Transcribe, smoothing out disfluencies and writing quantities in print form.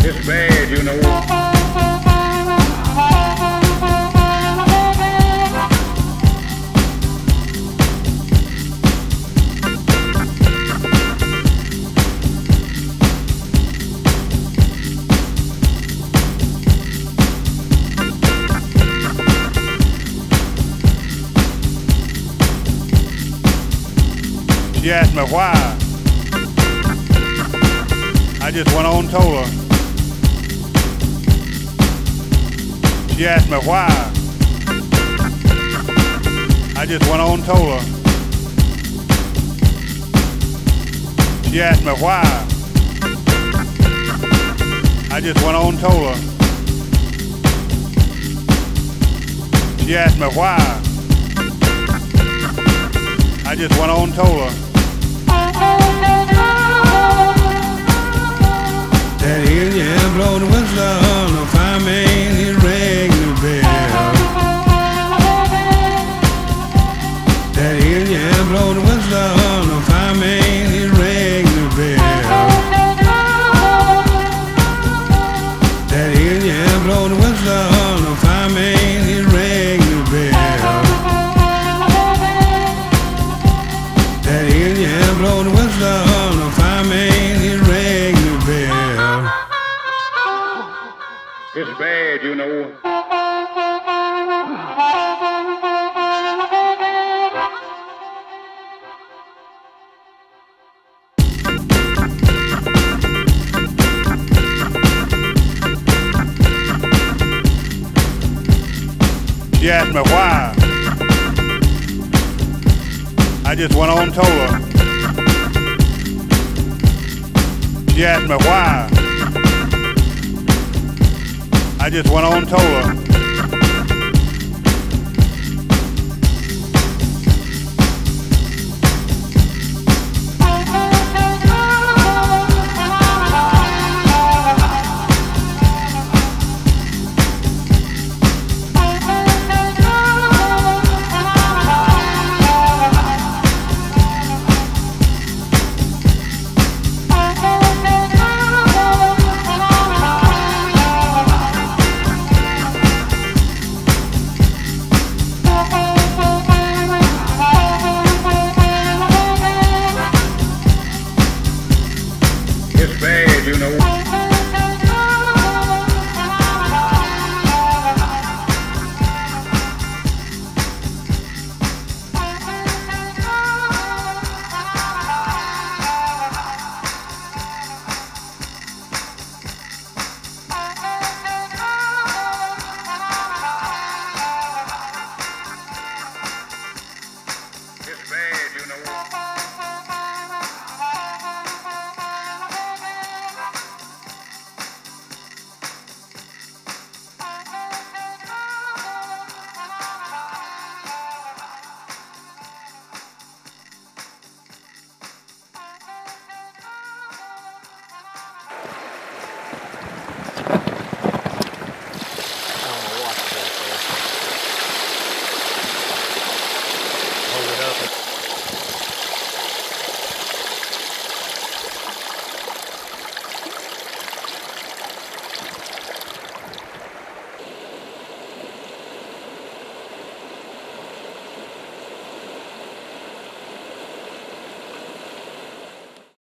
It's bad, you know. She asked me why. I just went on and told her. She asked me why. I just went on and told her. She asked me why. I just went on and told her. She asked me why. I just went on and told her. That Indian blow the whistle, the fireman he rang the bell. That Indian blow the whistle, the fireman he rang the bell. That Indian blow the whistle, the fireman he rang the bell. That Indian blow the whistle, the fireman he rang the bell. It's bad, you know. She asked me why. I just went on and told her. She asked me why. I just went on and told her. It's bad, you know.